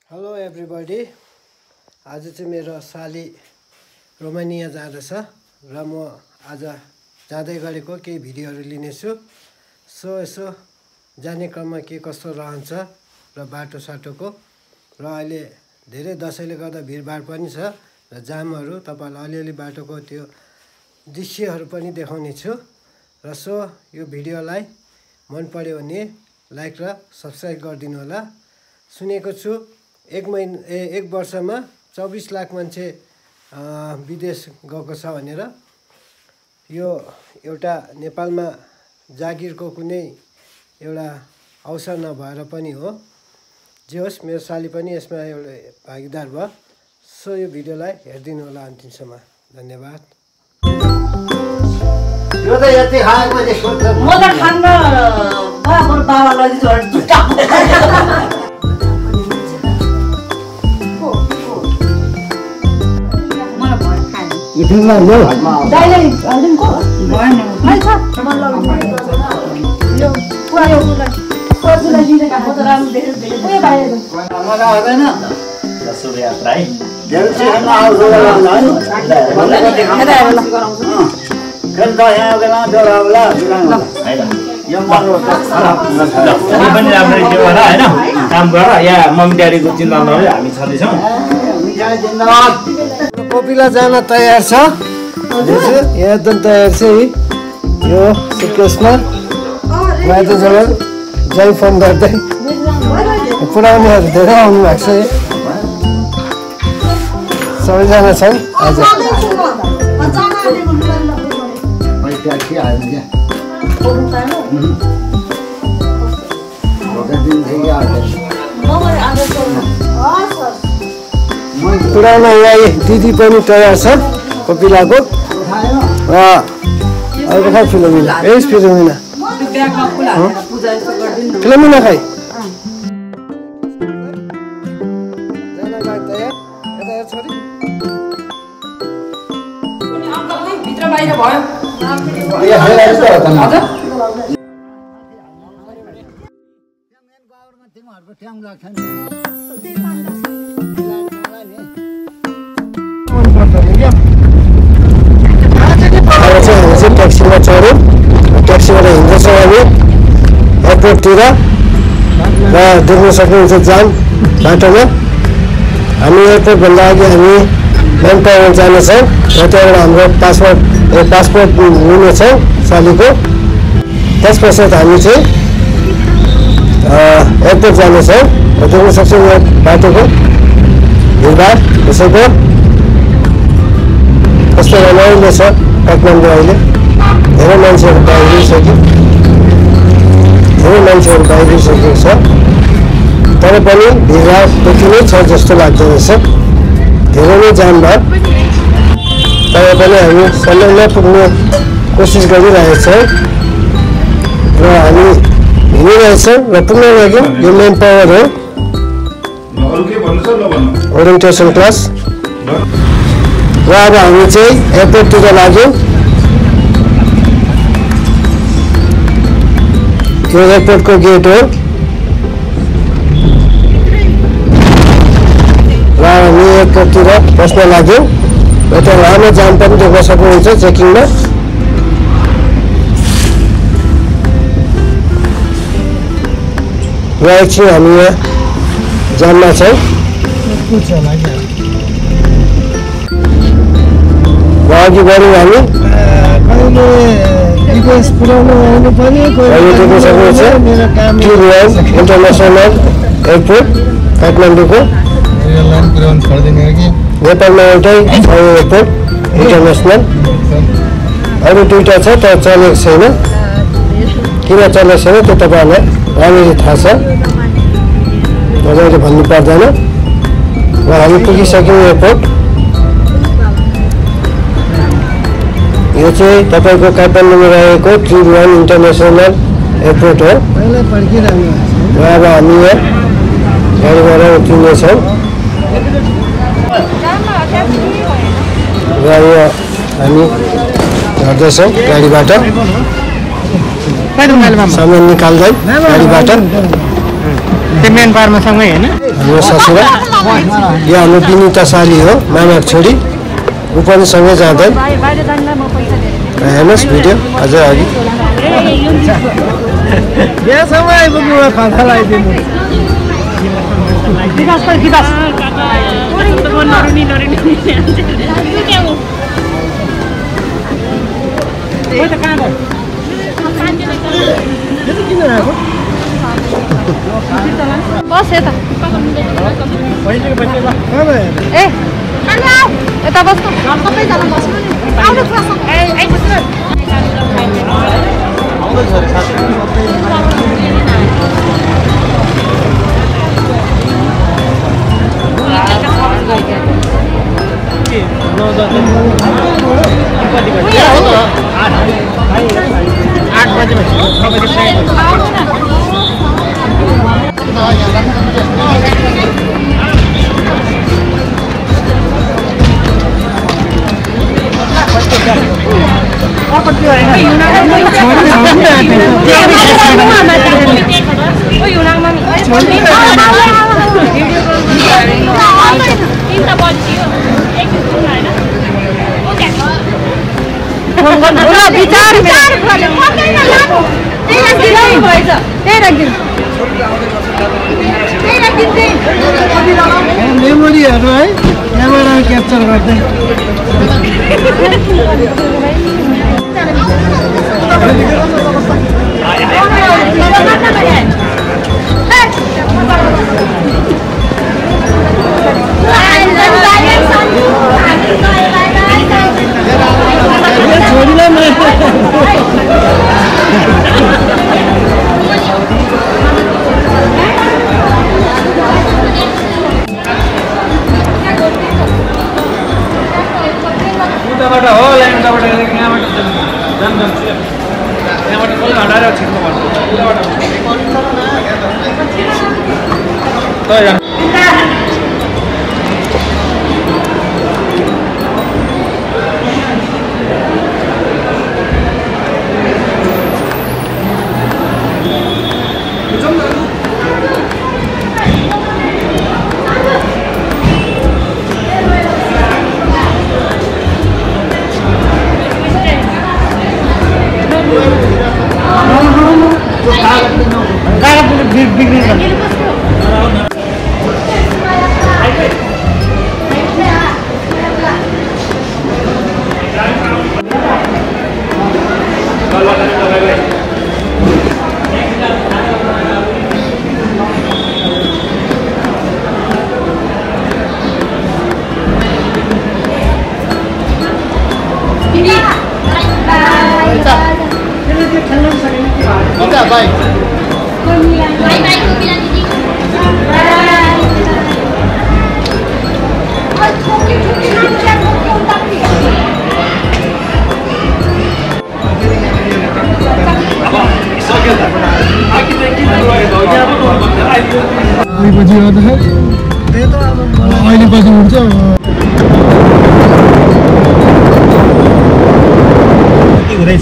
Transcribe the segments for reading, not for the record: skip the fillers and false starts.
Hello everybody आज चाहिँ मेरो साली रोमानिया जाँदैछ र म आज जाँदै गरेको केही भिडियोहरू लिनेछु। सो यसो जाने क्रममा के कस्तो रहन्छ र बाटो साटोको र अहिले धेरै दसैँले गर्दा भिडभाड पनि छ र जामहरू तपाईलाई अलिअलि बाटोको त्यो दृश्यहरू पनि देखाउने छु र सो यो भिडियोलाई मन पर्यो भने लाइक र सब्स्क्राइब गरिदिनु होला। सुनेको छु एक वर्षमा 24 लाख मान्छे विदेश गएको छ भनेर। यो एउटा नेपालमा जागिरको कुनै एउटा अवसर नभएर पनि हो। जे होस् मेरो साली पनि यसमा एउटा भागीदार भयो। सो यो भिडियोलाई हेरिदिनु होला अन्तिमसम्म। धन्यवाद। यो त यति खाएको मैले सोध्छ म त खान्न बाबर बाबालाई जोड दुटा इथिङमा ल्याउ दाइले हाल्दिनको भएन मैले छ यो पुरा सजुलाई दिनेका फोटो राम्रो देखेर उयो बाहिर मजा आउँदैन दशौं यात्रा है धेरै चाहिँ आउँछ खेल त यहाँ बेला जोडाउला यो मरो हामी पनि राम्ररी त्यो गर हैन काम गर यहाँ मम्मी ड्याडीको चिन्ता नगरी हामी छँदैछौँ। जिन्दाबाद। कोपिला जान तयार छ। यहाँ एकदम तयार छ है। यो सुकेसमा माइती जवल जय फोन गर्दै पुराउनेहरू धेरै आउनु भएको छ। सबैजना छन् आज। पुरानो यहाँ दिदी पनि तयार छ कोपिलाको र अर्को खै फिलोमिना यस फिलोमिना फिलोमिना खै भित्र बाहिर भयो ट्याक्सीमा चढ्यौँ। ट्याक्सीबाट हिँड्दैछौँ हामी एयरपोर्टतिर र देख्न सक्नुहुन्छ जाम बाटोमा। हामी एयरपोर्टभन्दा अघि हामी म्यान पावर जानेछौँ र त्यहाँबाट हाम्रो पासपोर्ट लिनेछौँ सालीको। त्यस पश्चात हामी चाहिँ एयरपोर्ट जानेछौँ र देख्न सक्छौँ यो बाटोको भिडभाड यसैको कस्तो रमाइलो छ काठमाडौँ। अहिले धेरै मान्छेहरू बाहिरिसक्यो छ तर पनि भिडभाड त्यति नै छ जस्तो लाग्दैन रहेछ। धेरै नै जाम भयो तर पनि हामी समयमा पुग्ने कोसिस गरिरहेछौँ र हामी हिँडिरहेछौँ र पुग्न लाग्यौँ। यो मेन पावर हो ओरिएन्टेसन क्लास र अब हामी चाहिँ एयरपोर्टतिर लाग्यौँ। यो एयरपोर्टको गेट हो र हामी एयरपोर्टतिर पस्न लाग्यौँ र त्यहाँ लामो जाम पनि देख्न सक्नुहुन्छ चेकिङमा। र एकछिन हामी यहाँ जाममा छौँ। र अघि बढ्यौँ हामी इन्टरनेसनल एयरपोर्ट काठमाडौँको नेपालमा एउटै एयरपोर्ट इन्टरनेसनल। अरू दुईवटा छ तर चलेको छैन। किन चलेको छैन त्यो तपाईँहरूलाई राम्ररी थाहा छ, मजाले भन्नु पर्दैन। र हामी पुगिसक्यौँ एयरपोर्ट। यो चाहिँ तपाईँको काठमाडौँमा रहेको 31 इन्टरनेसनल एयरपोर्ट हो। र अब हामी यहाँ गाडीबाट उत्रिनेछौँ र यो हामी झर्दैछौँ गाडीबाट सामान निकाल्दै गाडीबाट। त्यो मेन पारमा सँगै होइन हाम्रो ससुरा यो हाम्रो विनिता साली हो मामाको छोरी ऊ पनि सँगै जाँदै हेर्नुहोस् भिडियो अझ अघि यहाँसम्म आइपुग्नुमा खर्च लगाइदिनु बस यता ए यता बस्नु सबैजना बस्नु नि मेमोरीहरू है क्यामेरा क्याप्चर गर्दै अहिले पछि उठ्छ हुँदैछ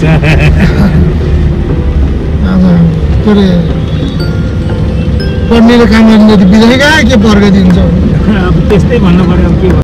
पढ्नेले काम गर्ने बिदाई कहाँ के पर्ख दिन्छ अब त्यस्तै भन्नु पर्यो के